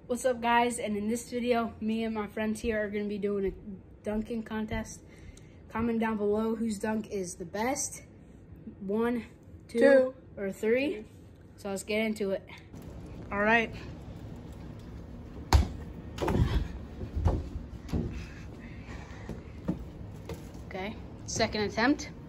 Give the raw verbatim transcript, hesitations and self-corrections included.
What's up, guys? And in this video, me and my friends here are going to be doing a dunking contest. Comment down below whose dunk is the best. One, two, two. or three. So let's get into it. All right. Okay, second attempt.